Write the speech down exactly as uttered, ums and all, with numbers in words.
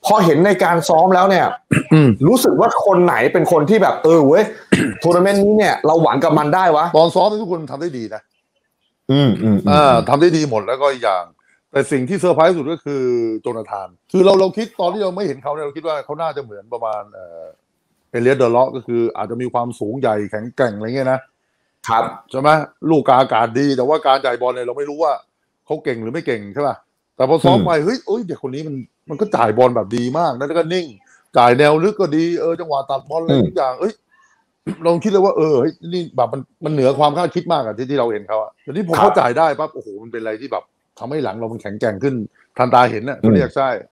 พอเห็นในการซ้อมแล้วเนี่ยรู้สึกว่าคนไหนเป็นคนที่แบบเออเว้ยทัวร์นาเมนต์นี้เนี่ยเราหวังกับมันได้วะตอนซ้อมทุกคนทำได้ดีนะอืมอืมอ่าทำได้ดีหมดแล้วก็อีกอย่างแต่สิ่งที่เซอร์ไพรส์สุดก็คือโจนาธานคือเราเราคิดตอนที่เราไม่เห็นเขาเนี่ยเราคิดว่าเขาน่าจะเหมือนประมาณเอ่อเอเลียสเดอเลาะก็คืออาจจะมีความสูงใหญ่แข็งแกร่งอะไรเงี้ยนะครับใช่ไหมลูกกาอากาศดีแต่ว่าการจ่ายบอลเนี่ยเราไม่รู้ว่าเขาเก่งหรือไม่เก่งใช่ป่ะแต่พอซ้อมไปเฮ้ยเอ้ยเด็กคนนี้มันมันก็จ่ายบอลแบบดีมากแล้วก็นิ่งจ่ายแนวลึกก็ดีเออจังหวะตัดบอลอะไรทุกอย่างเอ้ยเราคิดเลยว่าเออนี่แบบมันมันเหนือความคาดคิดมากอะที่ที่เราเห็นเขาอะแต่นี่พอเขาจ่ายได้ปั๊บโอ้โหมันเป็นอะไรที่แบบทำให้หลังเรามันแข็งแกร่งขึ้นทันตาเห็นน่ะเขาเรียกใช่